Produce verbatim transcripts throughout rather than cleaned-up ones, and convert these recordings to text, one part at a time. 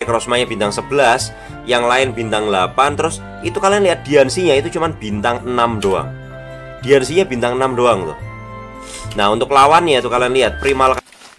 Necrozma-nya bintang sebelas, yang lain bintang delapan. Terus itu kalian lihat D N C-nya itu cuman bintang enam doang. D N C-nya bintang enam doang tuh. Nah, untuk lawannya tuh kalian lihat Primal.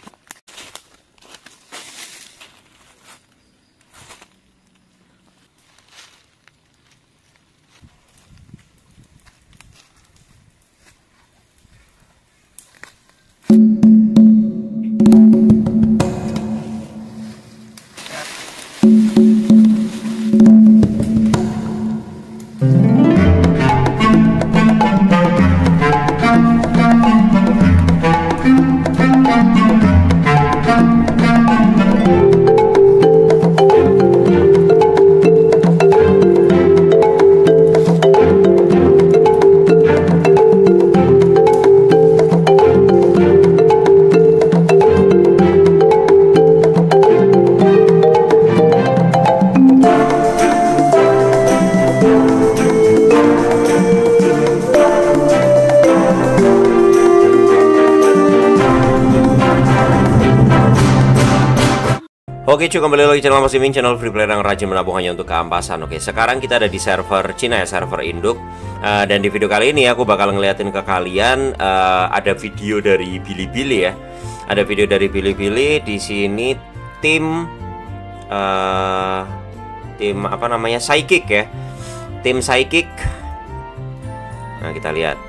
Oke cuy, kembali lagi channel Mas Iming, channel free player yang rajin menabung hanya untuk keampasan. Oke, sekarang kita ada di server Cina ya, server induk. uh, Dan di video kali ini aku bakal ngeliatin ke kalian uh, ada video dari Bilibili ya. Ada video dari Bilibili di sini tim uh, tim apa namanya, Psychic ya. Tim Psychic. Nah, kita lihat.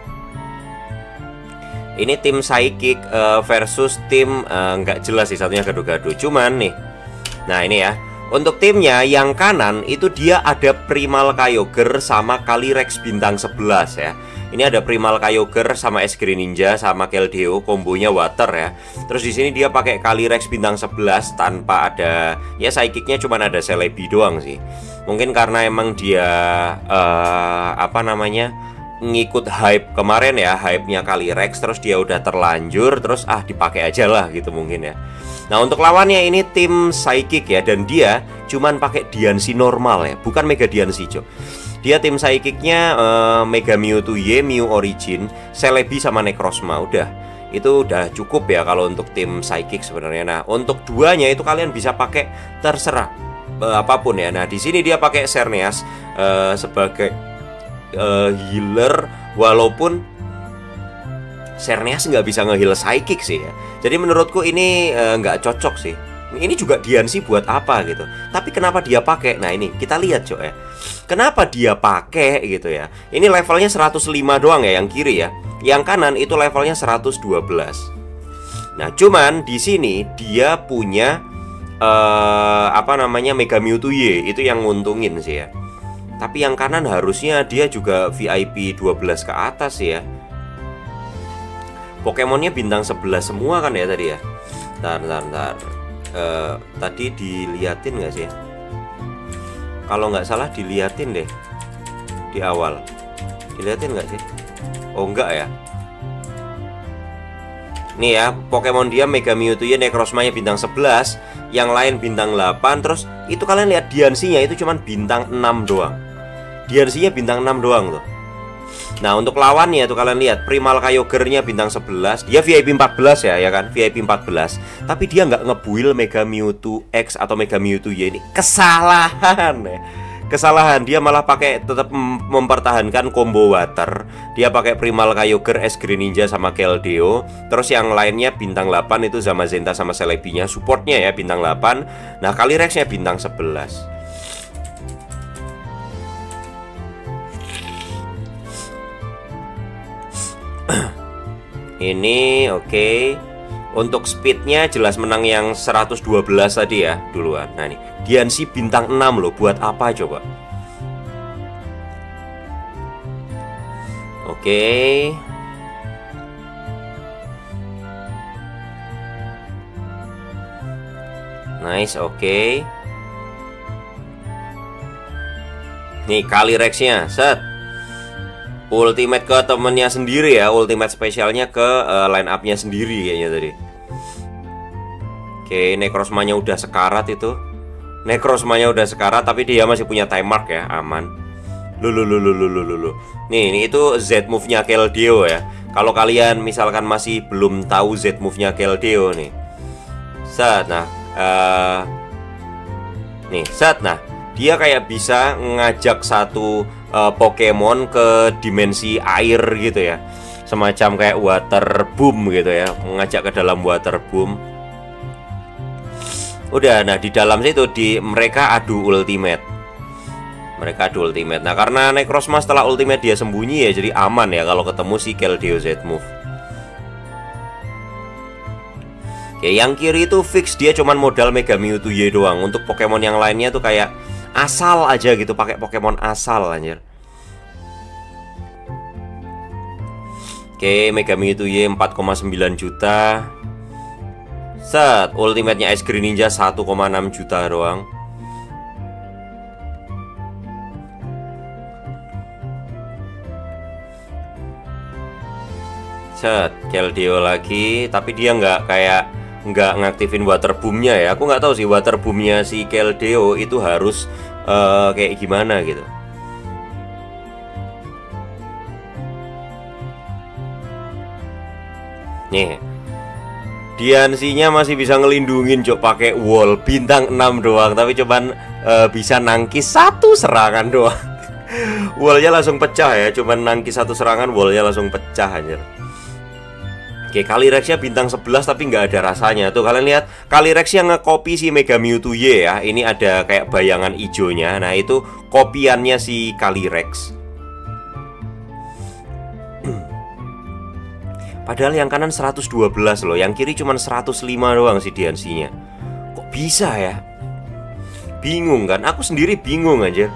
Ini tim Psychic uh, versus tim uh, nggak jelas sih, satunya gaduh-gaduh. Cuman nih, nah ini ya, untuk timnya yang kanan itu dia ada Primal Kyogre sama Calyrex bintang sebelas ya. Ini ada Primal Kyogre sama Es Greninja sama Keldeo, kombonya water ya. Terus di sini dia pakai Calyrex bintang sebelas tanpa ada, ya Psychicnya cuma ada Celebi doang sih. Mungkin karena emang dia uh, apa namanya, ngikut hype kemarin ya, hype-nya Calyrex, terus dia udah terlanjur, terus ah dipakai aja lah gitu mungkin ya. Nah, untuk lawannya ini tim Psychic ya, dan dia cuman pakai D N C normal ya, bukan Mega D N C cok. Dia tim Psychic-nya uh, Mega Mewtwo Y, Mew Origin, Celebi sama Necrozma. Udah, itu udah cukup ya kalau untuk tim Psychic sebenarnya. Nah, untuk duanya itu kalian bisa pakai terserah uh, apapun ya. Nah, di sini dia pakai Xerneas uh, sebagai Uh, healer, walaupun Xerneas nggak bisa nge-heal Psychic sih ya. Jadi menurutku ini uh, nggak cocok sih. Ini juga D N C buat apa gitu. Tapi kenapa dia pakai? Nah ini kita lihat cok ya. Kenapa dia pakai gitu ya. Ini levelnya seratus lima doang ya yang kiri ya. Yang kanan itu levelnya seratus dua belas. Nah cuman di sini dia punya uh, apa namanya, Mega Mewtwo Y. Itu yang nguntungin sih ya. Tapi yang kanan harusnya dia juga V I P dua belas ke atas ya. Pokemonnya bintang sebelas semua kan ya tadi ya. Ntar, ntar, ntar. Uh, Tadi diliatin nggak sih ya? Kalau nggak salah diliatin deh di awal. Diliatin nggak sih? Oh enggak ya. Nih ya, Pokemon dia Mega Mewtwo ya, Necrozma-nya bintang sebelas, yang lain bintang delapan. Terus itu kalian lihat D N C-nya itu cuman bintang enam doang. D N C-nya bintang enam doang tuh. Nah, untuk lawannya tuh kalian lihat Primal Kyogre-nya bintang sebelas. Dia V I P empat belas ya, ya kan? V I P empat belas. Tapi dia nggak ngebuild Mega Mewtwo X atau Mega Mewtwo Y. Ini kesalahan ya. Kesalahan, dia malah pakai tetap mempertahankan combo water. Dia pakai Primal Kyogre, Es Greninja sama Keldeo. Terus yang lainnya bintang delapan itu Zamazenta sama Celebi-nya, supportnya ya bintang delapan. Nah, Calyrex-nya bintang sebelas. Ini oke. Okay. Untuk speednya jelas menang yang seratus dua belas tadi ya duluan. Nah nih, D N C bintang enam loh. Buat apa coba? Oke. Okay. Nice, oke. Okay. Nih Calyrex-nya, set. Ultimate ke temennya sendiri ya, ultimate spesialnya ke uh, line up-nya sendiri kayaknya tadi. Oke, Necrozma-nya udah sekarat itu. Necrozma-nya udah sekarat tapi dia masih punya time mark ya, aman. Lulu lulu lulu lulu. Nih, ini itu Z move-nya Keldeo ya. Kalau kalian misalkan masih belum tahu Z move-nya Keldeo nih. Set, nah uh, Nih, set. Nah, dia kayak bisa ngajak satu uh, Pokemon ke dimensi air gitu ya. Semacam kayak water boom gitu ya, mengajak ke dalam water boom. Udah, nah di dalam situ di mereka adu ultimate. Mereka adu ultimate. Nah, karena Necrozma setelah ultimate dia sembunyi ya, jadi aman ya kalau ketemu si Keldeo Z-Move. Oke, yang kiri itu fix dia cuman modal Mega Mewtwo Y doang. Untuk Pokemon yang lainnya tuh kayak asal aja gitu, pakai Pokemon asal anjir. Oke, Mega Mewtwo Y empat koma sembilan juta. Set, ultimate-nya Ice Greninja satu koma enam juta doang. Set, Keldeo lagi, tapi dia nggak kayak nggak ngaktifin water boomnya ya. Aku nggak tahu sih water boomnya si Keldeo itu harus uh, kayak gimana gitu. Nih, Diancie-nya masih bisa ngelindungin cok pakai wall bintang enam doang, tapi cuman uh, bisa nangkis satu serangan doang. Wallnya langsung pecah ya, cuman nangkis satu serangan, wallnya langsung pecah anjir. Oke, Calyrex-nya bintang sebelas tapi nggak ada rasanya. Tuh kalian lihat, Calyrex yang nge-copy si Mega Mewtwo Y ya. Ini ada kayak bayangan ijonya. Nah, itu kopiannya si Calyrex. Padahal yang kanan seratus dua belas loh, yang kiri cuma seratus lima doang si Diancie-nya. Kok bisa ya? Bingung kan? Aku sendiri bingung aja.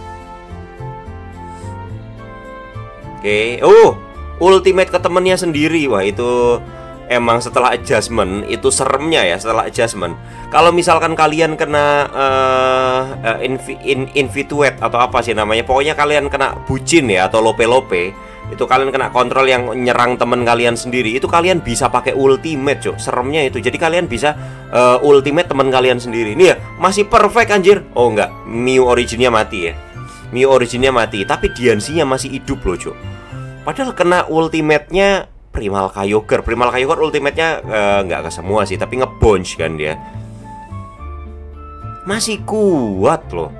Oke, oh, ultimate ke temennya sendiri. Wah, itu emang setelah adjustment itu seremnya ya, setelah adjustment. Kalau misalkan kalian kena uh, uh, invi, in, infituate atau apa sih namanya, pokoknya kalian kena bucin ya atau lope-lope, itu kalian kena kontrol yang nyerang temen kalian sendiri, itu kalian bisa pakai ultimate cok. Seremnya itu. Jadi kalian bisa uh, ultimate temen kalian sendiri. Ini ya masih perfect anjir. Oh enggak, Mew originnya mati ya. Mew originnya mati, tapi Diancie-nya masih hidup loh cok. Padahal kena ultimate-nya Primal Kyogre. Primal Kyogre ultimate-nya uh, nggak ke semua sih, tapi nge-bounce kan dia. Masih kuat loh.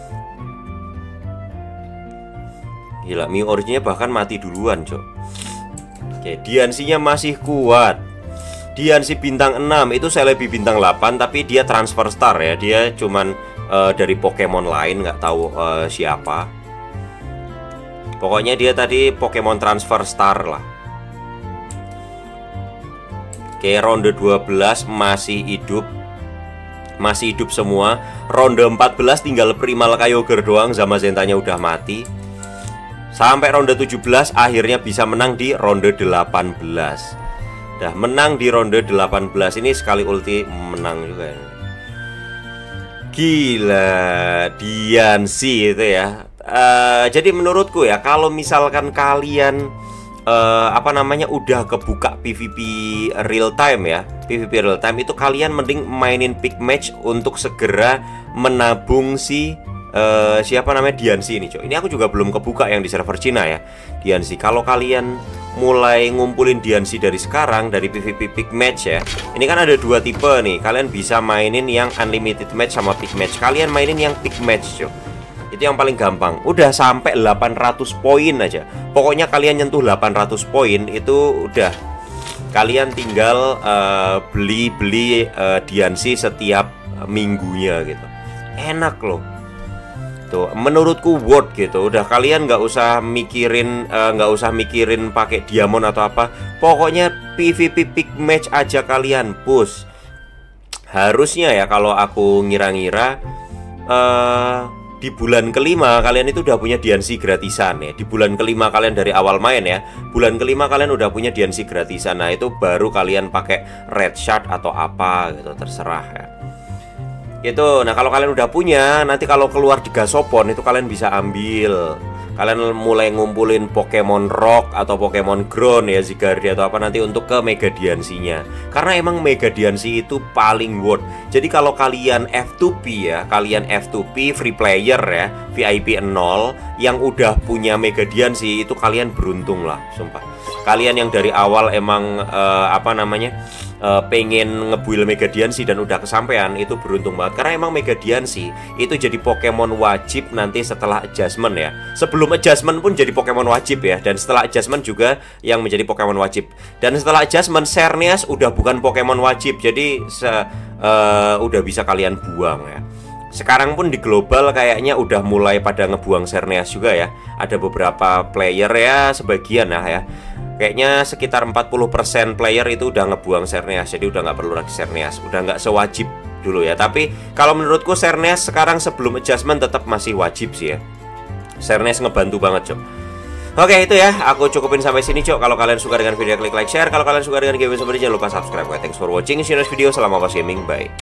Gila, Mew originnya bahkan mati duluan cok. Oke, Diancie-nya masih kuat. Diancie bintang enam, itu Celebi bintang delapan, tapi dia transfer star ya. Dia cuman uh, dari Pokemon lain, nggak tahu uh, siapa. Pokoknya dia tadi Pokemon transfer star lah. Oke, ronde dua belas masih hidup. Masih hidup semua. Ronde empat belas tinggal Primal Kyogre doang, Zamazenta-nya udah mati. Sampai ronde tujuh belas akhirnya bisa menang di ronde delapan belas. Dah menang di ronde delapan belas. Ini sekali ulti menang juga ya. Gila, Diancie itu ya. Uh, jadi menurutku ya, kalau misalkan kalian uh, apa namanya udah kebuka P V P real time ya, P V P real time itu kalian mending mainin pick match untuk segera menabung si uh, siapa namanya Diancie ini cok. Ini aku juga belum kebuka yang di server Cina ya, Diancie. Kalau kalian mulai ngumpulin Diancie dari sekarang dari P V P pick match ya, ini kan ada dua tipe nih. Kalian bisa mainin yang unlimited match sama pick match. Kalian mainin yang pick match cok, itu yang paling gampang. Udah sampai delapan ratus poin aja. Pokoknya kalian nyentuh delapan ratus poin itu udah, kalian tinggal beli-beli uh, uh, Diancie setiap uh, minggunya gitu. Enak loh. Tuh, menurutku worth gitu. Udah kalian nggak usah mikirin nggak uh, usah mikirin pakai diamond atau apa. Pokoknya P V P pick match aja kalian push. Harusnya ya kalau aku ngira-ngira uh, di bulan kelima kalian itu udah punya Diancie gratisan ya. Di bulan kelima kalian dari awal main ya, bulan kelima kalian udah punya Diancie gratisan. Nah itu baru kalian pakai red shard atau apa gitu, terserah ya gitu. Nah kalau kalian udah punya, nanti kalau keluar di Gasopon itu kalian bisa ambil. Kalian mulai ngumpulin Pokemon Rock atau Pokemon Ground ya, Zygarde atau apa nanti untuk ke Mega Diancie-nya. Karena emang Mega Diancie itu paling worth. Jadi kalau kalian F two P ya, kalian F two P free player ya, V I P nol yang udah punya Mega Diancie, itu kalian beruntung lah, sumpah. Kalian yang dari awal emang uh, apa namanya uh, pengen ngebuild Megadiansi dan udah kesampaian, itu beruntung banget. Karena emang Megadiansi itu jadi Pokemon wajib nanti setelah adjustment ya. Sebelum adjustment pun jadi Pokemon wajib ya. Dan setelah adjustment juga yang menjadi Pokemon wajib. Dan setelah adjustment Xerneas udah bukan Pokemon wajib. Jadi se, uh, udah bisa kalian buang ya. Sekarang pun di global kayaknya udah mulai pada ngebuang Xerneas juga ya. Ada beberapa player ya, sebagian lah ya. Kayaknya sekitar empat puluh persen player itu udah ngebuang Xerneas. Jadi udah nggak perlu lagi Xerneas. Udah nggak sewajib dulu ya. Tapi kalau menurutku Xerneas sekarang sebelum adjustment tetap masih wajib sih ya. Xerneas ngebantu banget, Cok. Oke, itu ya, aku cukupin sampai sini, Cok. Kalau kalian suka dengan video, klik like, share. Kalau kalian suka dengan game seperti ini, jangan lupa subscribe. Thanks for watching. See you next video. Selamat gaming, bye.